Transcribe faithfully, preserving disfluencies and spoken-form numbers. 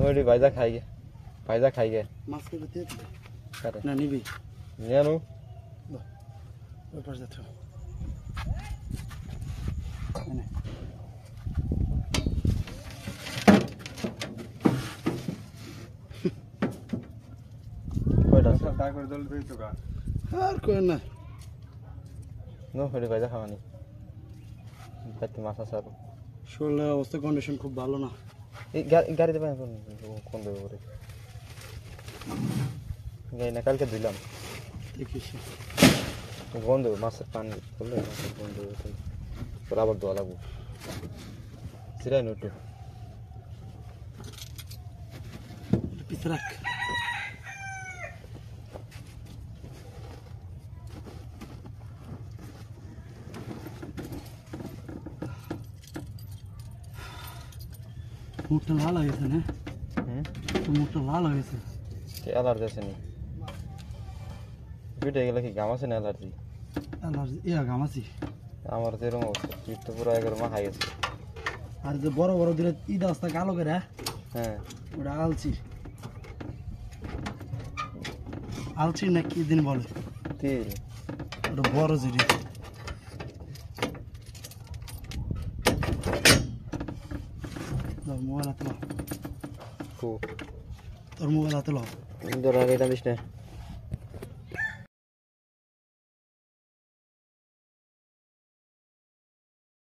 নইডি ভাইজা খাই গে ভাইজা খাই গে মাছ করে দিয়ে দিবে কারে না নিবি নিয়ে আনো ওই পাশ যাচ্ছ আর কই না নো হইডি ভাইজা খাওয়ানি পেটে মাছ আছে আর শরীরের অবস্থা কন্ডিশন খুব ভালো না এই গাড়িতে পাই কোন দেবো করে গাড়ি না কালকে দিলাম দেখিস গন্ধ মাছের পানি বললে মাছের গন্ধ তোর আবার দোয়া লাগবো সিরাই নোটু পিছে রাখ মুখটা লাল হয়ে গেছে না হুম মুখটা লাল হয়ে গেছে অ্যালার্জি আছে নি পিঠে গেলে কি ঘাম আছে না অ্যালার্জি অ্যালার্জি ইয়া ঘামাছি আমার তো এরকম অবস্থা পিঠ তো পুরো একবার মাখা গেছে আর যে বড় বড় দিলে ঈদ অবস্থা কালো করে হ্যাঁ ওটা আলছি আলছি না কি দিন বলে তিল ওটা বড় জিনিস মোবাইল হাতে লো খুব তোর মোবাইল হাতে লো ধর আগে এটা দিস না